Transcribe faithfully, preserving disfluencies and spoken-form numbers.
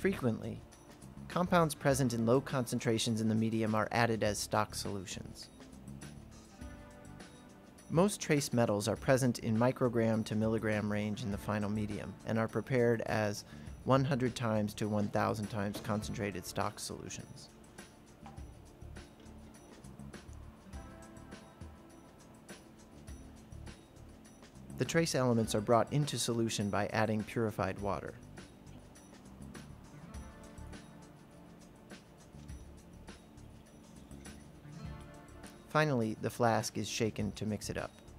Frequently, compounds present in low concentrations in the medium are added as stock solutions. Most trace metals are present in microgram to milligram range in the final medium and are prepared as one hundred times to one thousand times concentrated stock solutions. The trace elements are brought into solution by adding purified water. Finally, the flask is shaken to mix it up.